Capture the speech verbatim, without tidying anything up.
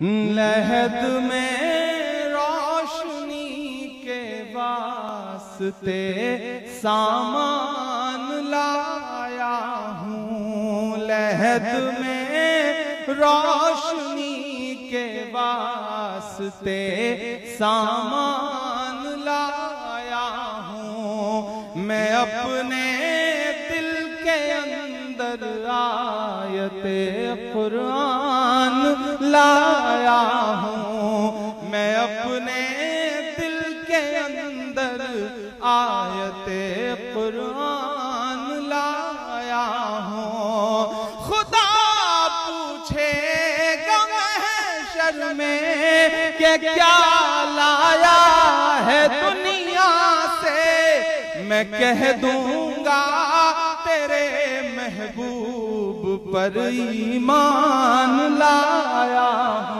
लहद में रोशनी के वास्ते सामान लाया हूँ। लहद में रोशनी के वास्ते सामान लाया हूँ। मैं अपने दिल के अंदर आयते कुरान लाया हूँ। मैं अपने दिल के अंदर आयते कुरान लाया हूँ। खुदा पूछेगा महशर में कि क्या लाया है दुनिया से, मैं कह दूंगा तेरे महबूब पर ईमान लाया